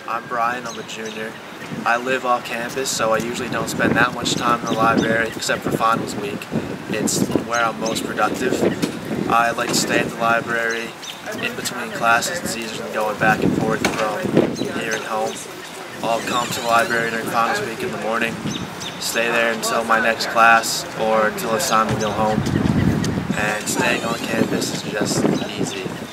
I'm Brian, I'm a junior. I live off campus, so I usually don't spend that much time in the library, except for finals week. It's where I'm most productive. I like to stay at the library in between classes. It's easier than going back and forth from here and home. I'll come to the library during finals week in the morning, stay there until my next class or until it's time to go home. And staying on campus is just easy.